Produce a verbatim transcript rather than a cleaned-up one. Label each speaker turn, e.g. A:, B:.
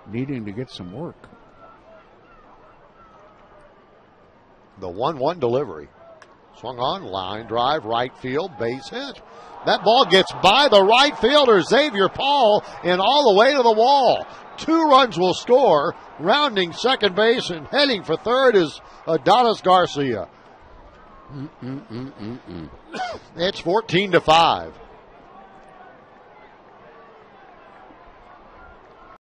A: needing to get some work.
B: The one one delivery. Swung on, line drive, right field, base hit. That ball gets by the right fielder, Xavier Paul, and all the way to the wall. Two runs will score. Rounding second base and heading for third is Adonis Garcia. Mm-mm-mm-mm-mm. It's fourteen to five.